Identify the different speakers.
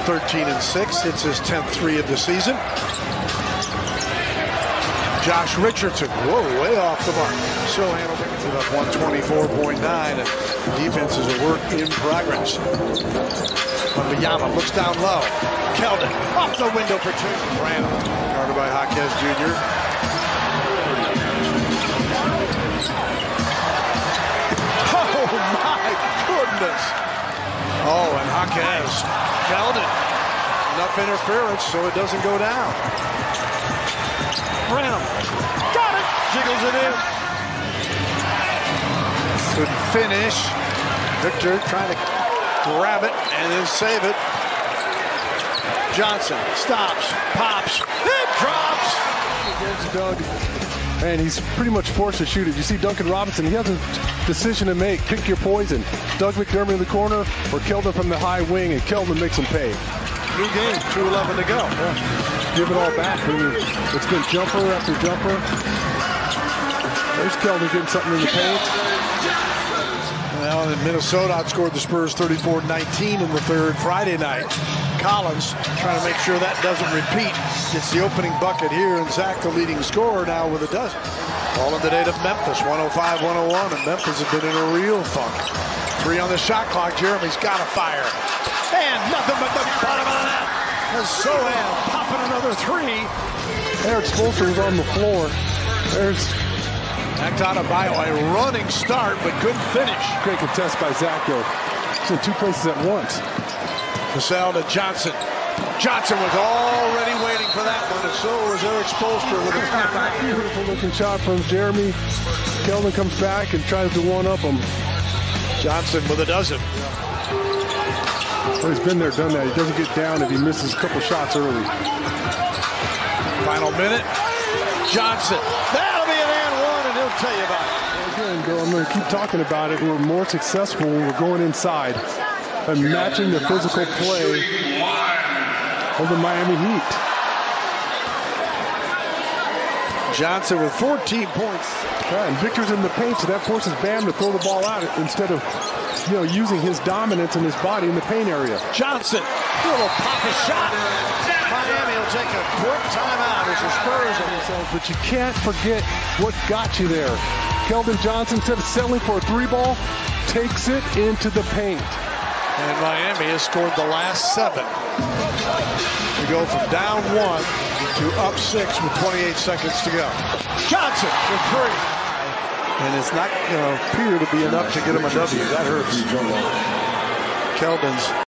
Speaker 1: 13-6. It's his 10th three of the season. Josh Richardson, whoa, way off the mark. So handled it up 124.9. And defense is a work in progress. Wembanyama looks down low. Keldon off the window for two. Randall, guarded by Jaquez Jr. Oh my goodness. Oh, and Jaquez. Keldon. Enough interference so it doesn't go down. Randall. Got it. Jiggles it in. Couldn't finish. Victor trying to grab it and then save it. Johnson stops, pops, it drops.
Speaker 2: Against Doug, and he's pretty much forced to shoot it. You see Duncan Robinson, he has a decision to make. Pick your poison. Doug McDermott in the corner or Keldon from the high wing, and Keldon makes him pay.
Speaker 1: New game, 2:11 to go.
Speaker 2: Yeah. Give it all back. I mean, it's been jumper after jumper. There's Keldon getting something in the paint.
Speaker 1: Well, and Minnesota outscored the Spurs 34-19 in the third Friday night. Collins trying to make sure that doesn't repeat. Gets the opening bucket here, and Zach, the leading scorer, now with a dozen. All in the date of Memphis, 105-101, and Memphis has been in a real funk. 3 on the shot clock. Jeremy's got to fire. And nothing but the bottom of the net. As Sohan popping another 3.
Speaker 2: Eric Spoelstra was on the floor. There's
Speaker 1: Adebayo, a running start, but couldn't finish.
Speaker 2: Great contest by Zach, though. He's in 2 places at once.
Speaker 1: Cassell to Johnson. Johnson was already waiting for that one, and so was Eric Spoelstra with a
Speaker 2: beautiful looking shot from Jeremy. Keldon comes back and tries to one-up him.
Speaker 1: Johnson with a dozen.
Speaker 2: Well, he's been there, done that. He doesn't get down if he misses a couple shots early.
Speaker 1: Final minute. Johnson. That'll be an and one, and he'll tell you about it.
Speaker 2: Again, I'm going to keep talking about it. We're more successful when we're going inside and matching the physical play of the Miami Heat.
Speaker 1: Johnson with 14 points.
Speaker 2: Yeah, and Victor's in the paint, so that forces Bam to throw the ball out instead of, using his dominance and his body in the paint area.
Speaker 1: Johnson, little pop-a shot. Miami will take a quick timeout as the Spurs on themselves.
Speaker 2: But you can't forget what got you there. Keldon Johnson, instead of settling for a 3-ball, takes it into the paint.
Speaker 1: And Miami has scored the last 7. We go from down 1 to up 6 with 28 seconds to go. Johnson with 3. And it's not going to appear to be enough to get him a W. That hurts. Keldon's